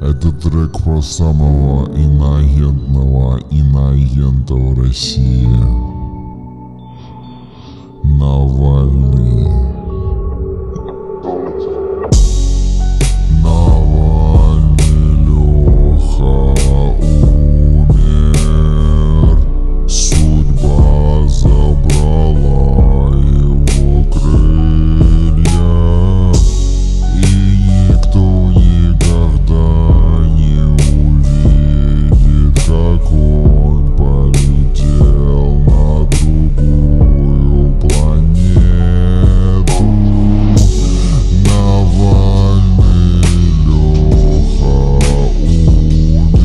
Это трек про самого иноагентного иноагента в России. Навальный. Навальный Леха умер. Судьба забрала его крылья. И никто никогда не увидит, как он полетел на другую планету. Навальный Леха умер.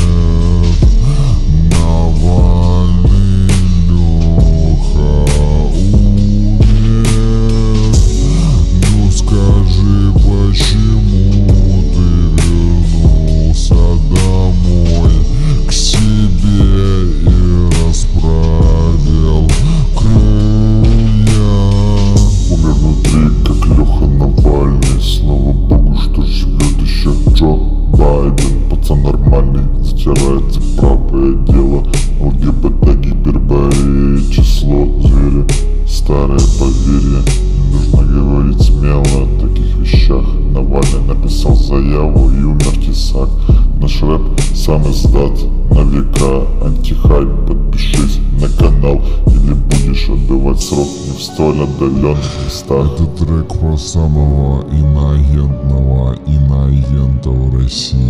Навальный Леха умер. Ну скажи, почему ты вернулся домой к себе и расправил крылья? Умер внутри, как Леха Навальный. Слава богу, что живет еще Джо Байден. Пацан нормальный, затирается правое дело. ЛГБТ, гиперборея, число зверя. Старое поверье, не нужно говорить смело о таких вещах. Навальный написал заяву и умер тесак. Наш рэп сам издат на века. Антихайп, подпишись на канал, или будешь отбывать срок не в столь отдаленных местах. Это трек про самого иноагентного иноагента в России.